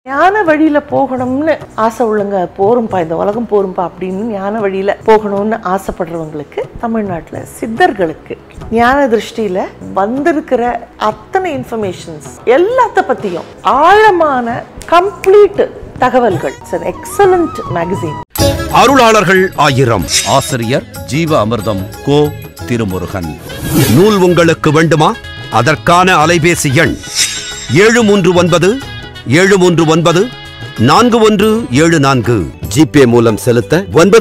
ஞான வழியில போகணும்னு ஆசை உள்ளங்க போரும்பா, இந்த உலகம் போரும்பா அப்படின்னு ஞான வழியில போகணும்னு ஆசைப்படுறவங்களுக்கு, தமிழ்நாட்டில் சித்தர்களுக்கு ஞான திருஷ்டியில வந்திருக்கிற அத்தனை இன்ஃபர்மேஷன்ஸ் எல்லாத்த பத்தியும் ஆழமான கம்ப்ளீட் தகவல்கள். It's an excellent magazine. அருளாளர்கள் 1000. ஆசிரியர் ஜீவ அமிர்தம் கோ. திருமுருகன். நூல் உங்களுக்கு வேண்டுமா? அதற்கான அலைபேசி எண் 739-739-4174. ஜிபே மூலம் செலுத்த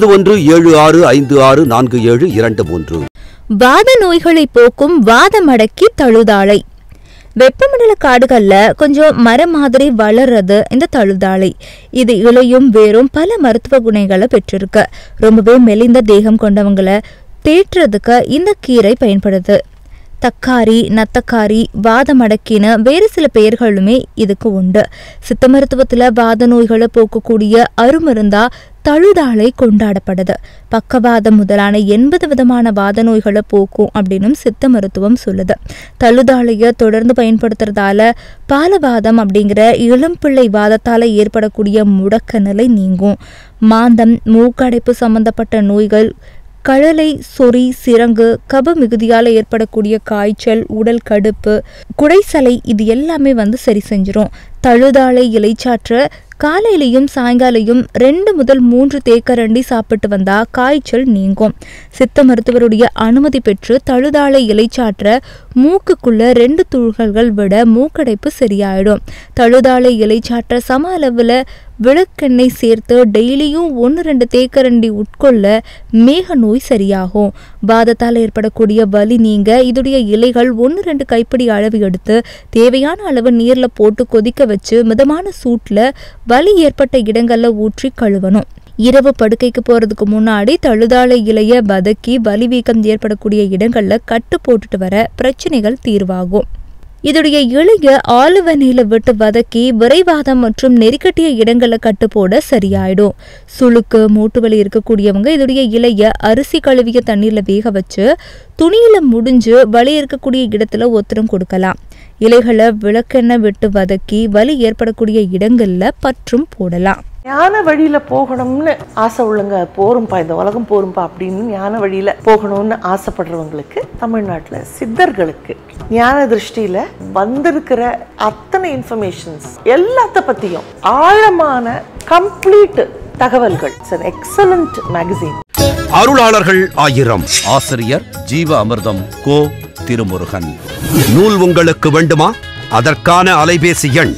9176564723. வாத நோய்களை போக்கும் வாதமடக்கி தழுதாழை. வெப்பமண்டல காடுகள்ல கொஞ்சம் மரம் மாதிரி வளர்றது இந்த தழுதாழை. இது இலையும் வேறும் பல மருத்துவ குணங்களை பெற்றிருக்கு. ரொம்பவே மெலிந்த தேகம் கொண்டவங்களை தேற்றுறதுக்கு இந்த கீரை பயன்படுது. தக்காரி, நத்தக்காரி, வாதமடக்கின்னு வேறு சில பெயர்களுமே இதுக்கு உண்டு. சித்த மருத்துவத்துல வாத நோய்களை போக்கக்கூடிய அருமருந்தா தழுதாழை கொண்டாடப்படுது. பக்கவாதம் முதலான 80 விதமான வாத நோய்களை போக்கும் அப்படின்னு சித்த மருத்துவம் சொல்லுது. தழுதாழைய தொடர்ந்து பயன்படுத்துறதால பாலவாதம் அப்படிங்கிற இளம்பிள்ளை வாதத்தால ஏற்படக்கூடிய முடக்க நிலை நீங்கும். மாந்தம், மூக்கடைப்பு சம்பந்தப்பட்ட நோய்கள், கழலை, சொறி, சிரங்கு, கப மிகுதியால் ஏற்படக்கூடிய காய்ச்சல், உடல் கடுப்பு, குடைசலை, இது எல்லாமே சரி செஞ்சிரும். தழுதாழை இலைச்சாற்ற காலையிலையும் சாயங்காலையும் 2 முதல் 3 தேக்கரண்டி சாப்பிட்டு வந்தா காய்ச்சல் நீங்கும். சித்த மருத்துவருடைய அனுமதி பெற்று தழுதாழை இலைச்சாற்ற மூக்குக்குள்ள 2 துகள்கள் விட மூக்கடைப்பு சரியாயிடும். தழுதாழை இலைச்சாற்ற சம அளவுல விளக்கெண்ணெய் சேர்த்து டெய்லியும் 1-2 தேக்கரண்டி உட்கொள்ள மேக நோய் சரியாகும். வாதத்தால் ஏற்படக்கூடிய வலி நீங்க இதோடைய இலைகள் 1-2 கைப்பிடி அளவு எடுத்து தேவையான அளவு நீர்ல போட்டு கொதிக்க வச்சு மிதமான சூட்ல வலி ஏற்பட்ட இடங்கள்ல ஊற்றி கழுவணும். இரவு படுக்கைக்கு போறதுக்கு முன்னாடி தழுதாழை இலைய வதக்கி வலி வீக்கம் ஏற்படக்கூடிய இடங்கள்ல கட்டு போட்டுட்டு வர பிரச்சனைகள் தீர்வாகும். இதோடைய இலைய ஆலிவ் எண்ணெயில விட்டு வதக்கி விரைவாதம் மற்றும் நெருக்கட்டிய இடங்களை கட்டு போட சரியாயிடும். சுளுக்கு, மூட்டு வலி இருக்கக்கூடியவங்க இதோடைய இலைய அரிசி கழுவிய தண்ணீர்ல வேக வச்சு துணியில முடிஞ்சு வலி இருக்கக்கூடிய இடத்துல ஒத்தரம் கொடுக்கலாம். இலைகளை விளக்கெண்ணெய் விட்டு வதக்கி வலி ஏற்படக்கூடிய இடங்கள்ல பற்றும் போடலாம். ஞான வழியில போகணும்னு ஆசை உள்ளங்க போரும்பா, இந்த உலகம் போரும்பா அப்படின்னு ஞான வழியில போகணும்னு ஆசைப்படுறவங்களுக்கு, தமிழ்நாட்டில் சித்தர்களுக்கு ஞான திருஷ்டியில வந்திருக்கிற அத்தனை இன்ஃபர்மேஷன்ஸ் எல்லாத்த பத்தியும் ஆழமான கம்ப்ளீட் தகவல்கள். It's an excellent magazine. அருளாளர்கள் 1000. ஆசிரியர் ஜீவ அமிர்தம் கோ. திருமுருகன். நூல் உங்களுக்கு வேண்டுமா? அதற்கான அலைபேசி எண்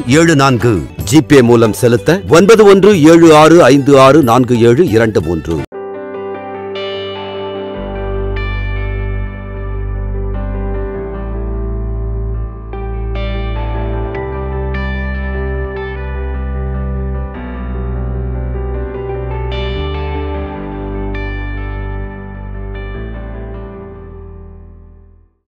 739-739-4174. ஜிபே மூலம் செலுத்த 9176564723.